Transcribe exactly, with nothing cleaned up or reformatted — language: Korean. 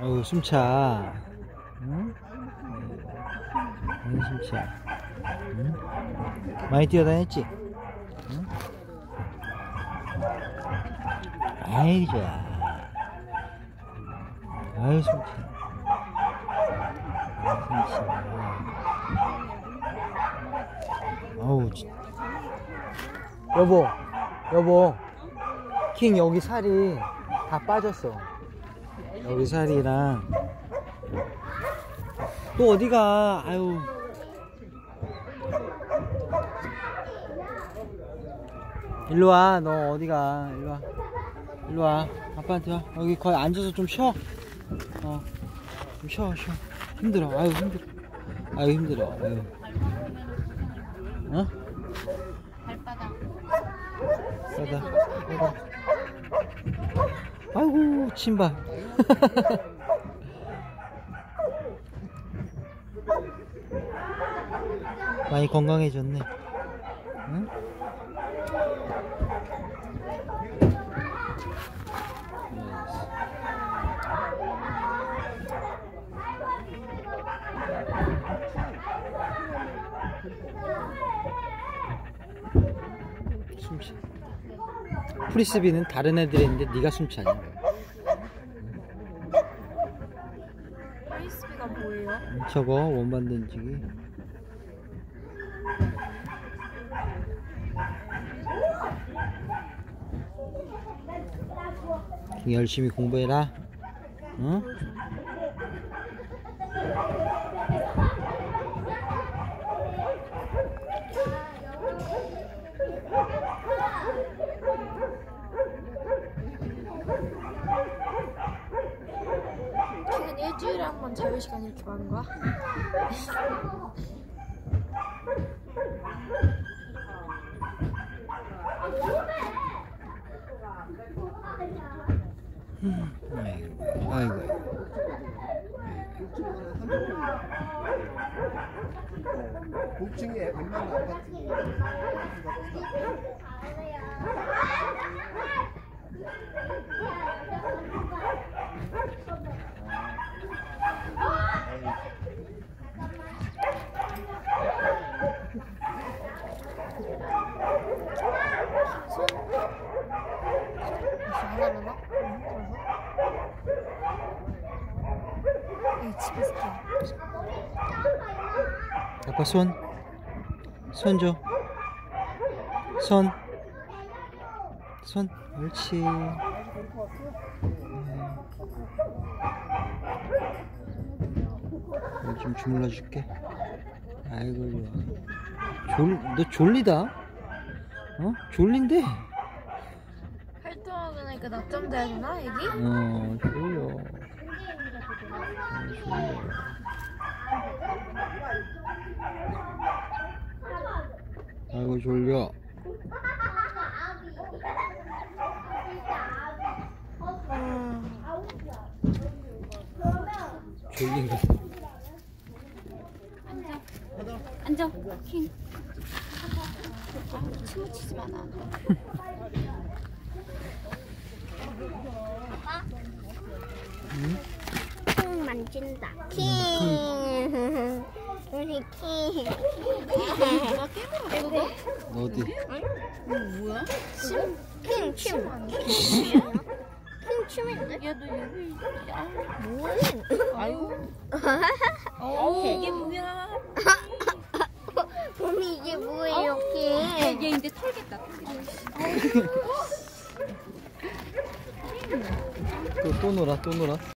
어우, 숨차. 응? 많이 숨차. 응? 많이 뛰어다녔지? 응? 아이, 좋아. 아이, 숨차. 아이, 숨차. 어우, 진짜. 여보, 여보. 킹, 여기 살이 다 빠졌어. 여기 살이랑. 또 어디가? 아유. 일로와. 너 어디가? 일로와. 일로와. 아빠한테 와. 여기 거의 앉아서 좀 쉬어. 어. 좀 쉬어, 쉬어. 힘들어. 아유, 힘들어. 아유, 힘들어. 아유. 어? 발바닥. 바닥. 바닥. 아이고, 침발. 많이 건강해졌네. 응? 숨쉬. 프리스비는 다른 애들이 있는데 네가 숨차냐? 프리스비가 뭐예요? 저거 원반 던지기. 열심히 공부해라. 응? 킹은 일주일에 한 번 자유시간 이렇게 많은 거야? 음, 아이고, 아이고. 복층에 웬만한 아파트 하나로나? 응, 집에서 켜. 아빠 손. 손 줘. 손. 손. 옳지. 여기 좀 주물러 줄게. 아이고, 좋아. 졸, 너 졸리다? 어? 졸린데? 활동하고 나니까 낮잠 자야 되나, 애기? 어, 졸려. 어, 졸려. 아이고, 졸려. 음. 졸린 거. 앉아. 앉아. 킹. 아, 침 묻히지 마, 나. 킹 만진다. 킹. 우리 킹. 나 깨물어, 그거? 어디? 응, 뭐야? 침? 킹 춤. 킹이야? 킹 춤인데? 야, 너 여기, 아, 뭐야? 아유. 어, 이게 뭐야? 몸이 이게 뭐예요, 킹? 얘 이제 털겠다. 또, 또 놀아, 또 놀아.